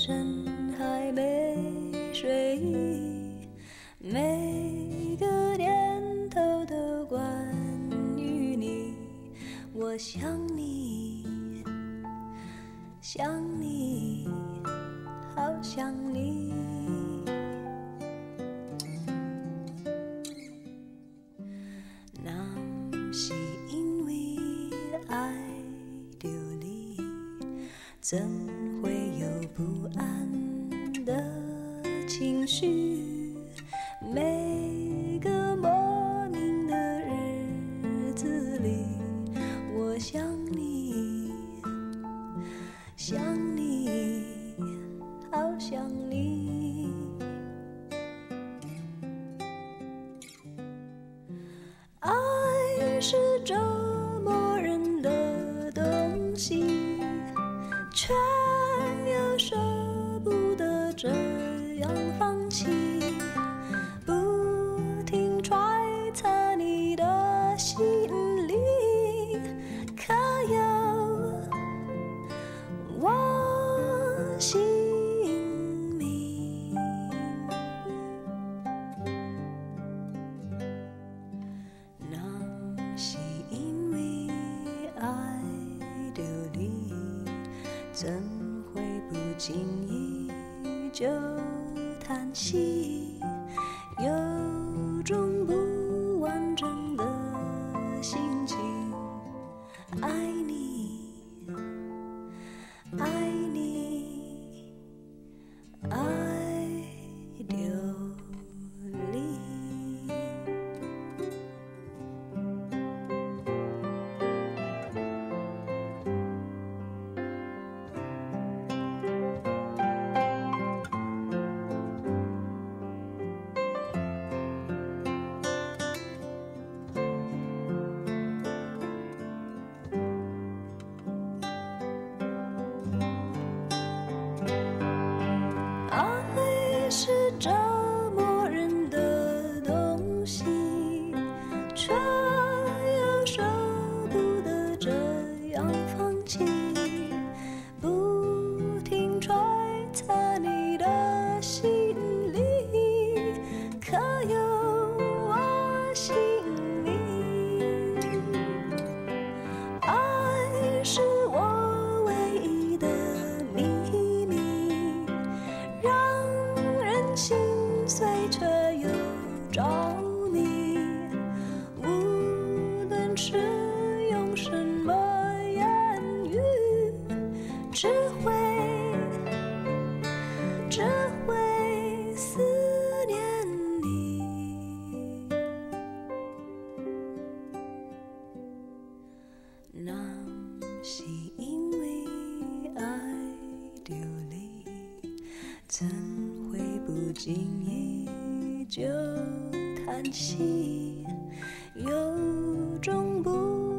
深还没睡意，每个念头都关于你。我想你，想你，好想你。那是因为爱着你，怎会有不安的情绪？每个莫名的日子里，我想你，想你，好想你。爱是折磨人的东西，却又舍不得这样放弃，不停揣测你的心里，可有我姓名？那是因为爱着你，怎会不经意就叹息，有种不完整的心情。爱你，爱你，爱着你。爱是折磨人的东西，却又舍不得这样放弃，不停揣测你的心里，可有我姓名？爱是我唯一的秘密，让人心碎却又着迷，无论是用什么言语，只会思念你。那是因为爱着你，怎会不经意就叹息，有种不